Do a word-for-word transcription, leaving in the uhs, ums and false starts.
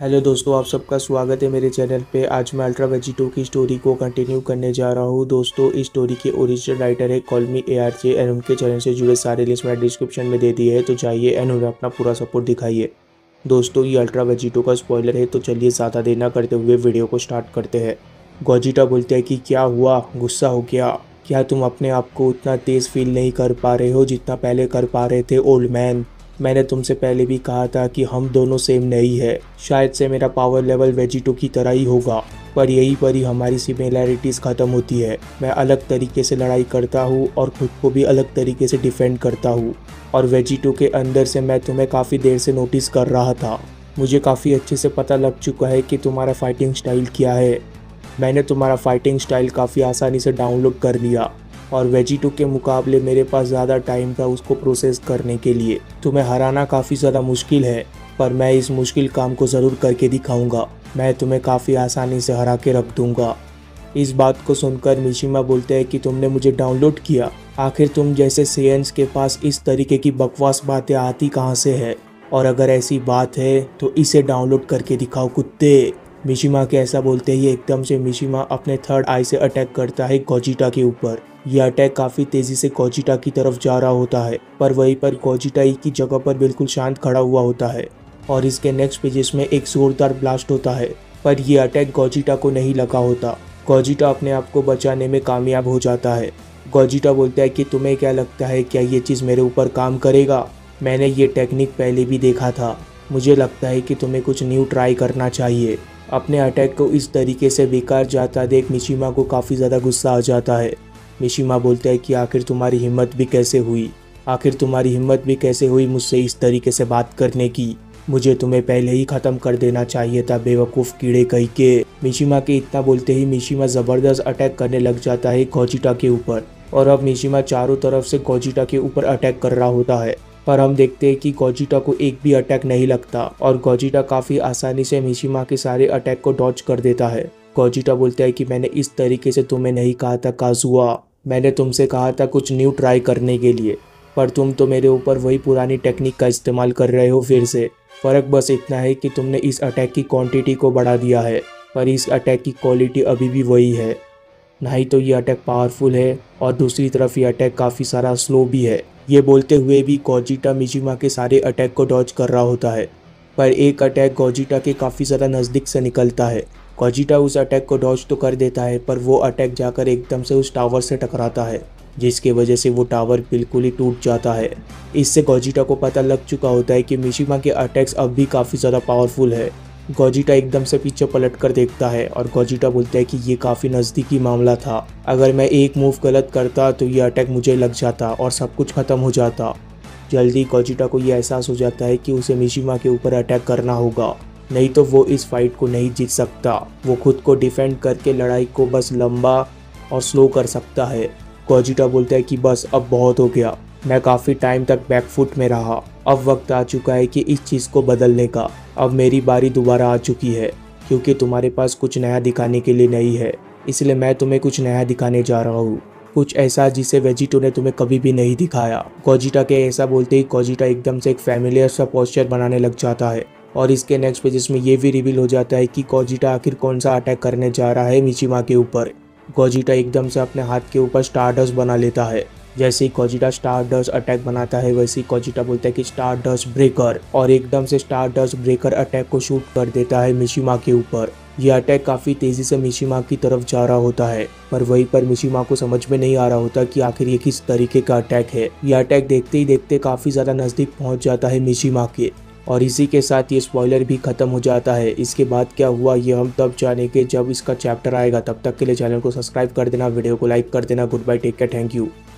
Hello दोस्तों, आप सबका स्वागत है मेरे चैनल पे। आज मैं अल्ट्रा वेजिटो की स्टोरी को कंटिन्यू करने जा रहा हूँ। दोस्तों, इस स्टोरी के ओरिजिनल राइटर है call me A R J and उनके चैनल से जुड़े सारे लिंक्स मैंने डिस्क्रिप्शन में दे दिए है, तो जाइए एंड उन्हें अपना पूरा सपोर्ट दिखाइए। दोस्तों, ये अल्ट्रा वेजिटो का स्पॉइलर है, तो चलिए ज़्यादा देर ना करते हुए वीडियो को स्टार्ट करते हैं। गोजिटा बोलते हैं कि क्या हुआ, गुस्सा हो गया? क्या तुम अपने आप को उतना तेज़ फील नहीं कर पा रहे हो जितना पहले कर पा रहे थे ओल्ड मैन? मैंने तुमसे पहले भी कहा था कि हम दोनों सेम नहीं है। शायद से मेरा पावर लेवल वेजिटो की तरह ही होगा, पर यहीं पर ही हमारी सिमिलैरिटीज़ ख़त्म होती है। मैं अलग तरीके से लड़ाई करता हूँ और खुद को भी अलग तरीके से डिफेंड करता हूँ, और वेजिटो के अंदर से मैं तुम्हें काफ़ी देर से नोटिस कर रहा था। मुझे काफ़ी अच्छे से पता लग चुका है कि तुम्हारा फाइटिंग स्टाइल क्या है। मैंने तुम्हारा फाइटिंग स्टाइल काफ़ी आसानी से डाउनलोड कर लिया, और वेजिटो के मुकाबले मेरे पास ज़्यादा टाइम था उसको प्रोसेस करने के लिए। तुम्हें हराना काफ़ी ज़्यादा मुश्किल है, पर मैं इस मुश्किल काम को ज़रूर करके दिखाऊंगा। मैं तुम्हें काफ़ी आसानी से हरा के रख दूंगा। इस बात को सुनकर मिशिमा बोलते हैं कि तुमने मुझे डाउनलोड किया? आखिर तुम जैसे सेयन्स के पास इस तरीके की बकवास बातें आती कहाँ से है? और अगर ऐसी बात है तो इसे डाउनलोड करके दिखाओ कुत्ते। मिशिमा के ऐसा बोलते ही एकदम से मिशिमा अपने थर्ड आई से अटैक करता है गोजिटा के ऊपर। यह अटैक काफ़ी तेज़ी से गोजिटा की तरफ जा रहा होता है, पर वहीं पर गोजिटा एक ही जगह पर बिल्कुल शांत खड़ा हुआ होता है, और इसके नेक्स्ट पेजेस में एक जोरदार ब्लास्ट होता है, पर यह अटैक गोजिटा को नहीं लगा होता। गोजिटा अपने आप को बचाने में कामयाब हो जाता है। गोजिटा बोलता है कि तुम्हें क्या लगता है, क्या ये चीज़ मेरे ऊपर काम करेगा? मैंने ये टेक्निक पहले भी देखा था। मुझे लगता है कि तुम्हें कुछ न्यू ट्राई करना चाहिए। अपने अटैक को इस तरीके से बेकार जाता देख मिशिमा को काफ़ी ज़्यादा गुस्सा आ जाता है। मिशिमा बोलता है कि आखिर तुम्हारी हिम्मत भी कैसे हुई आखिर तुम्हारी हिम्मत भी कैसे हुई मुझसे इस तरीके से बात करने की? मुझे तुम्हें पहले ही ख़त्म कर देना चाहिए था, बेवकूफ़ कीड़े कहीं के। मिशिमा के इतना बोलते ही मिशिमा ज़बरदस्त अटैक करने लग जाता है गोजिटा के ऊपर, और अब मिशिमा चारों तरफ से गोजिटा के ऊपर अटैक कर रहा होता है, पर हम देखते हैं कि गोजिटा को एक भी अटैक नहीं लगता, और गोजिटा काफ़ी आसानी से मिशिमा के सारे अटैक को डॉज कर देता है। गोजिटा बोलता है कि मैंने इस तरीके से तुम्हें नहीं कहा था काजुआ। मैंने तुमसे कहा था कुछ न्यू ट्राई करने के लिए, पर तुम तो मेरे ऊपर वही पुरानी टेक्निक का इस्तेमाल कर रहे हो फिर से। फ़र्क बस इतना है कि तुमने इस अटैक की क्वांटिटी को बढ़ा दिया है, पर इस अटैक की क्वालिटी अभी भी वही है। नहीं तो ये अटैक पावरफुल है, और दूसरी तरफ ये अटैक काफ़ी सारा स्लो भी है। ये बोलते हुए भी गोजिटा मिशिमा के सारे अटैक को डॉज कर रहा होता है, पर एक अटैक गोजिटा के काफ़ी ज़्यादा नज़दीक से निकलता है। गोजिटा उस अटैक को डॉज तो कर देता है, पर वो अटैक जाकर एकदम से उस टावर से टकराता है, जिसके वजह से वो टावर बिल्कुल ही टूट जाता है। इससे गोजिटा को पता लग चुका होता है कि मिशिमा के अटैक्स अब भी काफ़ी ज़्यादा पावरफुल है। गोजिटा एकदम से पीछे पलट कर देखता है, और गोजिटा बोलता है कि ये काफ़ी नज़दीकी मामला था। अगर मैं एक मूव गलत करता तो ये अटैक मुझे लग जाता और सब कुछ ख़त्म हो जाता। जल्दी गोजिटा को ये एहसास हो जाता है कि उसे मिशिमा के ऊपर अटैक करना होगा, नहीं तो वो इस फाइट को नहीं जीत सकता। वो खुद को डिफेंड करके लड़ाई को बस लंबा और स्लो कर सकता है। गोजिटा बोलता है कि बस अब बहुत हो गया, मैं काफ़ी टाइम तक बैकफुट में रहा। अब वक्त आ चुका है कि इस चीज़ को बदलने का। अब मेरी बारी दोबारा आ चुकी है, क्योंकि तुम्हारे पास कुछ नया दिखाने के लिए नहीं है, इसलिए मैं तुम्हें कुछ नया दिखाने जा रहा हूँ, कुछ ऐसा जिसे वेजिटो ने तुम्हें कभी भी नहीं दिखाया। गोजिटा के ऐसा बोलते ही गोजिटा एकदम से एक फैमिलियर सा पोस्चर बनाने लग जाता है, और इसके नेक्स्ट पेजेस में ये भी रिवील हो जाता है कि गोजिटा आखिर कौन सा अटैक करने जा रहा है मिशिमा के ऊपर। गोजिटा एकदम से अपने हाथ के ऊपर स्टारडस्ट बना लेता है। जैसे ही गोजिटा स्टारडस्ट अटैक बनाता है, वैसे ही गोजिटा बोलता है कि स्टारडस्ट ब्रेकर, और एकदम से स्टारडस्ट ब्रेकर अटैक को शूट कर देता है मिशिमा के ऊपर। यह अटैक काफ़ी तेज़ी से मिशिमा की तरफ जा रहा होता है, पर वहीं पर मिशिमा को समझ में नहीं आ रहा होता कि आखिर ये किस तरीके का अटैक है। यह अटैक देखते ही देखते काफ़ी ज़्यादा नज़दीक पहुँच जाता है मिशिमा के, और इसी के साथ ये स्पॉइलर भी ख़त्म हो जाता है। इसके बाद क्या हुआ ये हम तब जानेंगे जब इसका चैप्टर आएगा। तब तक के लिए चैनल को सब्सक्राइब कर देना, वीडियो को लाइक कर देना। Good bye, take care, thank you.